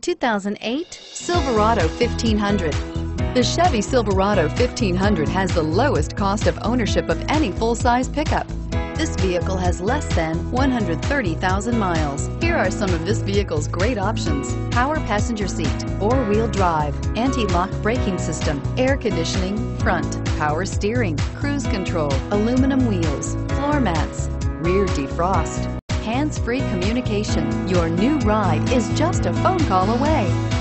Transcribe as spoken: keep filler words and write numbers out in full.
two thousand eight Silverado fifteen hundred. The Chevy Silverado fifteen hundred has the lowest cost of ownership of any full-size pickup. This vehicle has less than one hundred thirty thousand miles. Here are some of this vehicle's great options: power passenger seat, four-wheel drive, anti-lock braking system, air conditioning, front, power steering, cruise control, aluminum wheels, floor mats, rear defrost, hands-free communication. Your new ride is just a phone call away.